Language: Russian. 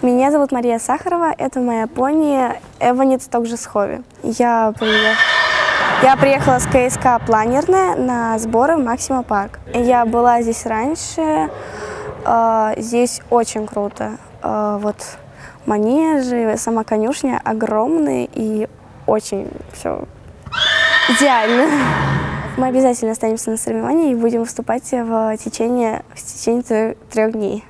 Меня зовут Мария Сахарова, это моя пони Эванец Токжесхови. Я приехала с КСК «Планерная» на сборы в Максима Парк. Я была здесь раньше, здесь очень круто. Вот манежи, сама конюшня огромные и очень все идеально. Мы обязательно останемся на соревновании и будем выступать в течение 3 дней.